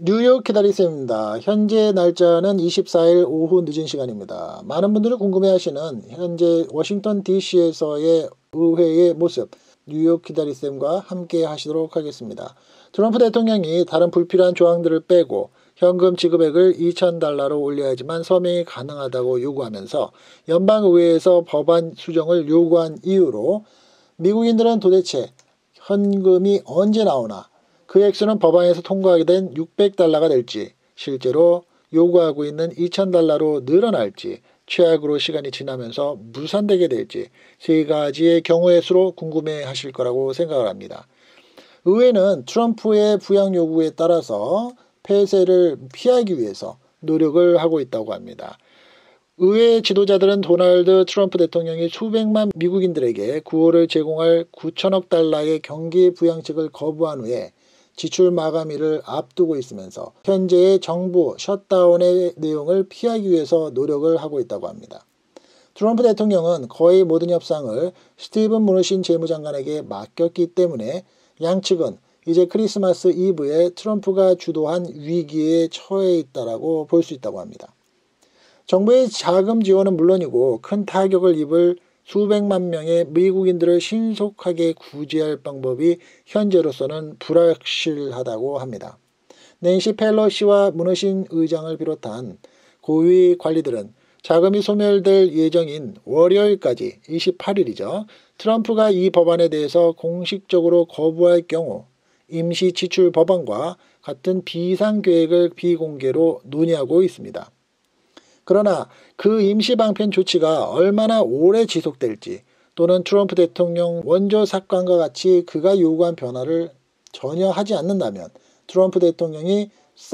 뉴욕 기다리쌤입니다. 현재 날짜는 24일 오후 늦은 시간입니다. 많은 분들이 궁금해하시는 현재 워싱턴 DC에서의 의회의 모습, 뉴욕 기다리쌤과 함께 하시도록 하겠습니다. 트럼프 대통령이 다른 불필요한 조항들을 빼고 현금 지급액을 $2,000로 올려야지만 서명이 가능하다고 요구하면서 연방의회에서 법안 수정을 요구한 이유로 미국인들은 도대체 현금이 언제 나오나, 그 액수는 법안에서 통과하게 된 $600가 될지, 실제로 요구하고 있는 $2,000로 늘어날지, 최악으로 시간이 지나면서 무산되게 될지 세 가지의 경우의 수로 궁금해 하실 거라고 생각을 합니다. 의회는 트럼프의 부양 요구에 따라서 폐쇄를 피하기 위해서 노력을 하고 있다고 합니다. 의회 지도자들은 도널드 트럼프 대통령이 수백만 미국인들에게 구호를 제공할 $9,000억 경기 부양책을 거부한 후에 지출 마감일을 앞두고 있으면서 현재의 정부 셧다운의 내용을 피하기 위해서 노력을 하고 있다고 합니다. 트럼프 대통령은 거의 모든 협상을 스티븐 무누신 재무장관에게 맡겼기 때문에 양측은 이제 크리스마스 이브에 트럼프가 주도한 위기에 처해 있다고 볼 수 있다고 합니다. 정부의 자금 지원은 물론이고 큰 타격을 입을 수백만 명의 미국인들을 신속하게 구제할 방법이 현재로서는 불확실하다고 합니다. 낸시 펠로시와 무누신 의장을 비롯한 고위 관리들은 자금이 소멸될 예정인 월요일까지 28일이죠. 트럼프가 이 법안에 대해서 공식적으로 거부할 경우 임시 지출 법안과 같은 비상계획을 비공개로 논의하고 있습니다. 그러나 그 임시방편 조치가 얼마나 오래 지속될지, 또는 트럼프 대통령 원조 사건과 같이 그가 요구한 변화를 전혀 하지 않는다면 트럼프 대통령이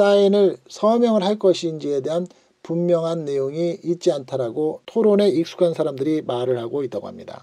서명을 할 것인지에 대한 분명한 내용이 있지 않다라고 토론에 익숙한 사람들이 말을 하고 있다고 합니다.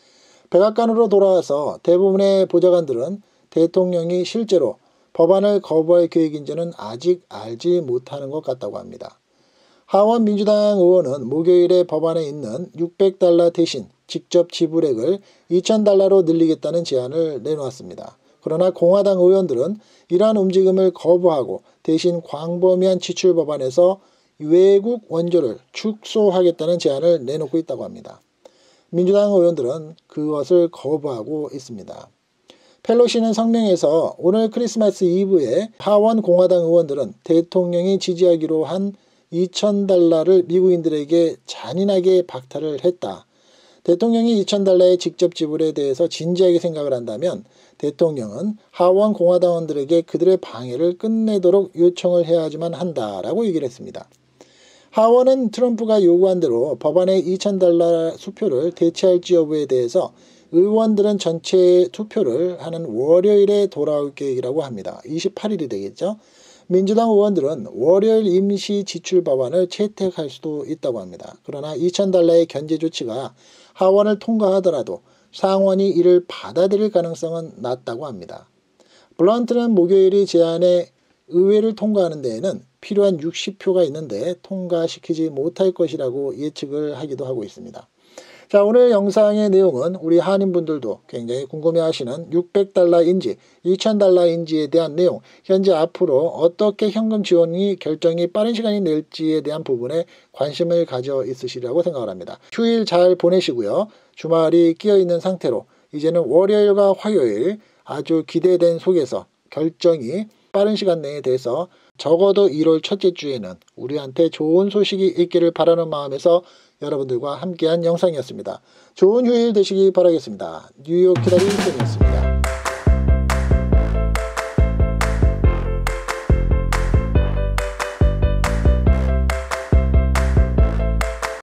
백악관으로 돌아와서 대부분의 보좌관들은 대통령이 실제로 법안을 거부할 계획인지는 아직 알지 못하는 것 같다고 합니다. 하원 민주당 의원은 목요일에 법안에 있는 $600 대신 직접 지불액을 $2,000로 늘리겠다는 제안을 내놓았습니다. 그러나 공화당 의원들은 이러한 움직임을 거부하고 대신 광범위한 지출 법안에서 외국 원조를 축소하겠다는 제안을 내놓고 있다고 합니다. 민주당 의원들은 그것을 거부하고 있습니다. 펠로시는 성명에서 오늘 크리스마스 이브에 하원 공화당 의원들은 대통령이 지지하기로 한 $2,000를 미국인들에게 잔인하게 박탈을 했다. 대통령이 $2,000의 직접 지불에 대해서 진지하게 생각을 한다면 대통령은 하원 공화당원들에게 그들의 방해를 끝내도록 요청을 해야지만 한다라고 얘기를 했습니다. 하원은 트럼프가 요구한 대로 법안의 $2,000 수표를 대체할지 여부에 대해서 의원들은 전체 투표를 하는 월요일에 돌아올 계획이라고 합니다. 28일이 되겠죠. 민주당 의원들은 월요일 임시 지출 법안을 채택할 수도 있다고 합니다. 그러나 $2,000의 견제 조치가 하원을 통과하더라도 상원이 이를 받아들일 가능성은 낮다고 합니다. 블런트는 목요일이 제안에 의회를 통과하는 데에는 필요한 60표가 있는데 통과시키지 못할 것이라고 예측을 하기도 하고 있습니다. 자, 오늘 영상의 내용은 우리 한인분들도 굉장히 궁금해하시는 $600인지 $2,000인지에 대한 내용, 현재 앞으로 어떻게 현금 지원이 결정이 빠른 시간이 낼지에 대한 부분에 관심을 가져 있으시리라고 생각을 합니다. 휴일 잘 보내시고요. 주말이 끼어있는 상태로 이제는 월요일과 화요일 아주 기대된 속에서 결정이 빠른 시간 내에 돼서 적어도 1월 첫째 주에는 우리한테 좋은 소식이 있기를 바라는 마음에서 여러분들과 함께한 영상이었습니다. 좋은 휴일 되시기 바라겠습니다. 뉴욕 기다리는 쌤이었습니다.